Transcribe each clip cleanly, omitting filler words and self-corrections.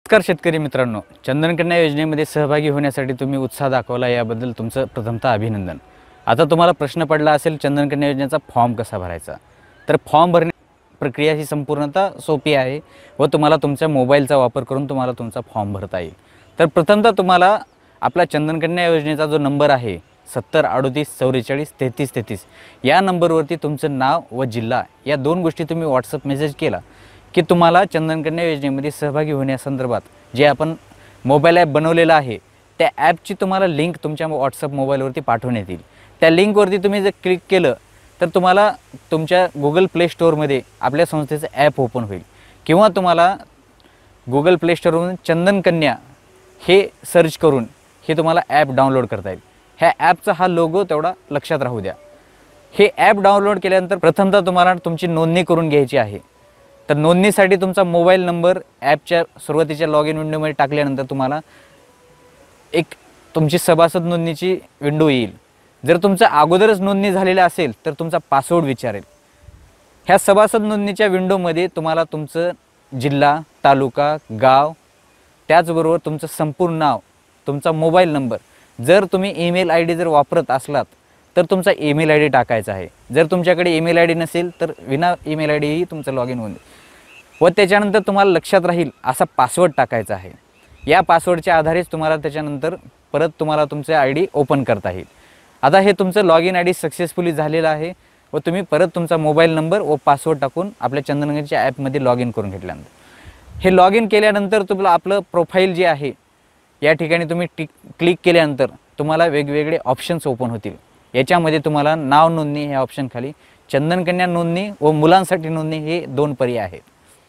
नमस्कार शेतकरी मित्रांनो, चंदन कन्या योजनेमध्ये सहभागी होण्यासाठी तुम्ही उत्साह दाखवला याबद्दल तुमचं प्रथमतः अभिनंदन। आता तुम्हाला प्रश्न पडला असेल चंदन कन्या योजनेचा फॉर्म कसा भरायचा। तर फॉर्म भरणे प्रक्रिया ही संपूर्णतः सोपी आहे व तुम्हाला तुमच्या मोबाईलचा वापर करून तुम्हाला तुमचा फॉर्म भरता येईल। तर प्रथमतः तुम्हाला आपला चंदन कन्या योजनेचा जो नंबर आहे 70 38 44 33 33 या नंबरवरती तुमचं नाव व जिल्हा या दोन गोष्टी तुम्ही व्हॉट्सअप मेसेज केला की तुम्हाला चंदन कन्या योजनेमध्ये सहभागी होण्यासंदर्भात जे आपण मोबाईल ॲप बनवलेला आहे त्या ॲपची तुम्हाला लिंक तुमच्या व्हॉट्सअप मोबाईलवरती पाठवण्यात येईल। त्या लिंकवरती तुम्ही जर क्लिक केलं तर तुम्हाला तुमच्या गुगल प्ले स्टोअरमध्ये आपल्या संस्थेचं ॲप ओपन होईल किंवा तुम्हाला गुगल प्ले स्टोअरवरून चंदन कन्या हे सर्च करून हे तुम्हाला ॲप डाउनलोड करता येईल। ह्या ॲपचा हा लोगो तेवढा लक्षात राहू द्या। हे ॲप डाउनलोड केल्यानंतर प्रथमतः तुम्हाला तुमची नोंदणी करून घ्यायची आहे। तर नोंदणीसाठी तुमचा मोबाईल नंबर ॲपच्या सुरुवातीच्या लॉग इन विंडोमध्ये टाकल्यानंतर तुम्हाला एक तुमची सभासद नोंदणीची विंडो येईल। जर तुमचं अगोदरच नोंदणी झालेली असेल तर तुमचा पासवर्ड विचारेल। ह्या सभासद नोंदणीच्या विंडोमध्ये तुम्हाला तुमचं जिल्हा, तालुका, गाव त्याचबरोबर तुमचं संपूर्ण नाव, तुमचा मोबाईल नंबर, जर तुम्ही ईमेल आय डी जर वापरत असलात तर तुमचा ईमेल आय डी टाकायचा आहे। जर तुमच्याकडे ईमेल आय डी नसेल तर विना ईमेल आय डीही तुमचं लॉग इन होईल व त्याच्यानंतर तुम्हाला लक्षात राहील असा पासवर्ड टाकायचा आहे। या पासवर्डच्या आधारेच तुम्हाला त्याच्यानंतर परत तुम्हाला तुमचे आय डी ओपन करता येईल। आता हे तुमचं log in I D successfully झालेलं आहे व तुम्ही परत तुमचा मोबाईल नंबर व पासवर्ड टाकून आपल्या चंदन कन्याच्या ॲपमध्ये लॉग इन करून घेतल्यानंतर हे लॉग इन केल्यानंतर तुम्हाला आपलं प्रोफाईल जे आहे या ठिकाणी तुम्ही क्लिक केल्यानंतर तुम्हाला वेगवेगळे ऑप्शन्स ओपन होतील। याच्यामध्ये तुम्हाला नाव नोंदणी ह्या ऑप्शन खाली चंदन कन्या नोंदणी व मुलांसाठी नोंदणी हे दोन पर्याय आहेत।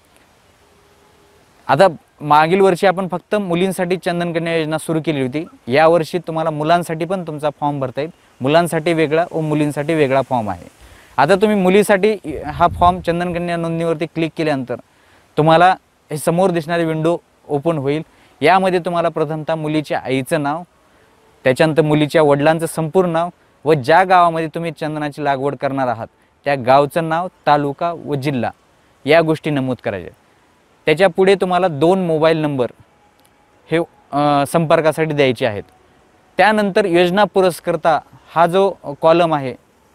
आता मागील वर्षी आपण फक्त मुलींसाठी चंदन कन्या योजना सुरू केली होती। या वर्षी तुम्हाला मुलांसाठी पण तुमचा फॉर्म भरता येईल। मुलांसाठी वेगळा व मुलींसाठी वेगळा फॉर्म आहे। आता तुम्ही मुलीसाठी हा फॉर्म चंदन कन्या नोंदणीवरती क्लिक केल्यानंतर तुम्हाला हे समोर दिसणारी विंडो ओपन होईल। यामध्ये तुम्हाला प्रथमतः मुलीच्या आईचं नाव, त्याच्यानंतर मुलीच्या वडिलांचं संपूर्ण नाव व ज्या गावामध्ये तुम्ही चंदनाची लागवड करणार आहात त्या गावचं नाव, तालुका व जिल्हा या गोष्टी नमूद करायच्या। त्याच्या पुढे तुम्हाला 2 मोबाईल नंबर हे संपर्कासाठी द्यायचे आहेत। त्यानंतर योजना पुरस्कर्ता हा जो कॉलम आहे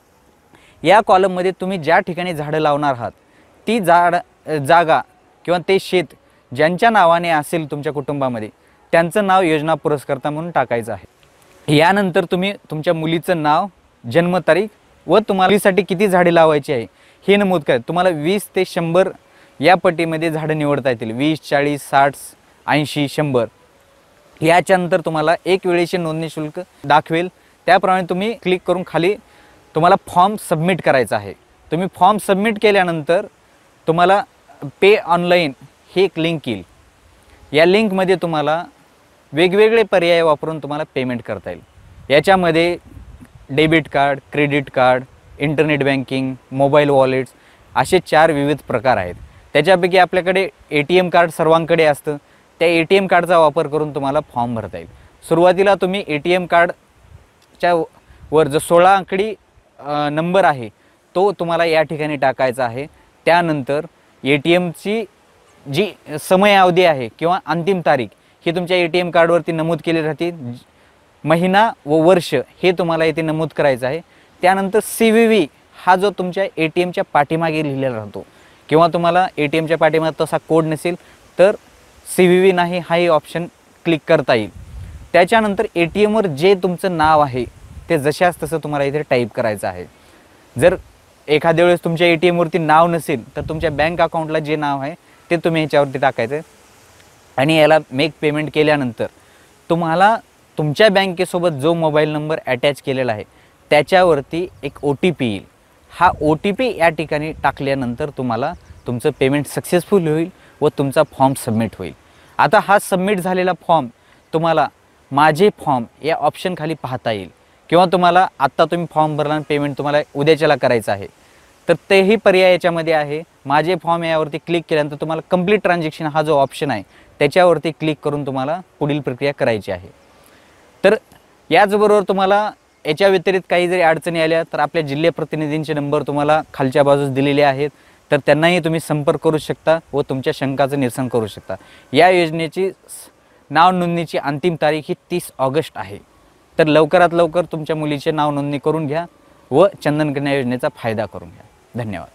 या कॉलममध्ये तुम्ही ज्या ठिकाणी झाडं लावणार आहात ती जागा किंवा ते शेत ज्यांच्या नावाने असेल तुमच्या कुटुंबामध्ये त्यांचं नाव योजना पुरस्कर्ता म्हणून टाकायचं आहे। यानंतर तुम्ही तुमच्या मुलीचं नाव, जन्मतारीख व तुम्हाला मुलीसाठी किती झाडे लावायची आहे हे नमूद करा। तुम्हाला 20 ते 100 या पट्टीमध्ये झाडं निवडता येतील। 20 40 60 80 100 याच्यानंतर तुम्हाला एक वेळेचे नोंदणी शुल्क दाखवेल। त्याप्रमाणे तुम्ही क्लिक करून खाली तुम्हाला फॉर्म सबमिट करायचा आहे। तुम्ही फॉर्म सबमिट केल्यानंतर तुम्हाला पे ऑनलाईन हे एक लिंक येईल। या लिंकमध्ये तुम्हाला वेगवेगळे पर्याय वापरून तुम्हाला पेमेंट करता येईल। याच्यामध्ये debit card, credit card, internet banking, mobile wallets असे 4 विविध प्रकार आहेत। त्याच्यापैकी आपल्याकडे ATM कार्ड सर्वांकडे असतं। त्या ATM कार्डचा वापर करून तुम्हाला फॉर्म भरता येईल। सुरुवातीला तुम्ही ATM कार्डच्या वर जो 16 अंकी नंबर आहे तो तुम्हाला या ठिकाणी टाकायचा आहे। त्यानंतर ATMची जी समयावधी आहे किंवा अंतिम तारीख ही तुमच्या ATM कार्डवरती नमूद केली राहते। महिना व वर्ष हे तुम्हाला इथे नमूद करायचं आहे। त्यानंतर CVV हा जो तुमच्या ATMच्या पाठीमागे लिहिलेला राहतो किंवा तुम्हाला ATMच्या पाठीमागे तसा कोड नसेल तर CVV नाही हाही ऑप्शन क्लिक करता येईल। त्याच्यानंतर ATMवर जे तुमचं नाव आहे ते जशास तसं तुम्हाला इथे टाईप करायचं आहे। जर एखाद्या वेळेस तुमच्या ATMवरती नाव नसेल तर तुमच्या बँक अकाउंटला जे नाव आहे ते तुम्ही ह्याच्यावरती टाकायचं आणि याला मेक पेमेंट केल्यानंतर तुम्हाला तुमच्या बँकेसोबत जो मोबाईल नंबर अटॅच केलेला आहे त्याच्यावरती एक OTP येईल। हा OTP या ठिकाणी टाकल्यानंतर तुम्हाला तुमचं पेमेंट सक्सेसफुल होईल व तुमचा फॉर्म सबमिट होईल। आता हा सबमिट झालेला फॉर्म तुम्हाला माझे फॉर्म या ऑप्शन खाली पाहता येईल किंवा तुम्हाला आत्ता तुम्ही फॉर्म भरला आणि पेमेंट तुम्हाला उद्याच्याला करायचं आहे तर तेही पर्याय याच्यामध्ये आहे। माझे फॉर्म यावरती क्लिक केल्यानंतर तुम्हाला कंप्लीट ट्रान्झॅक्शन हा जो ऑप्शन आहे त्याच्यावरती क्लिक करून तुम्हाला पुढील प्रक्रिया करायची आहे। तर याचबरोबर तुम्हाला याच्या व्यतिरिक्त काही जरी अडचणी आल्या तर आपल्या जिल्हा प्रतिनिधींचे नंबर तुम्हाला खालच्या बाजूस दिलेले आहेत। तर त्यांनाही तुम्ही संपर्क करू शकता व तुमच्या शंकाचं निरसन करू शकता। या योजनेची नाव नोंदणीची अंतिम तारीख ही 30 ऑगस्ट आहे। तर लवकरात लवकर तुमच्या मुलीचे नाव नोंदणी करून घ्या व चंदन कन्या योजनेचा फायदा करून घ्या। धन्यवाद।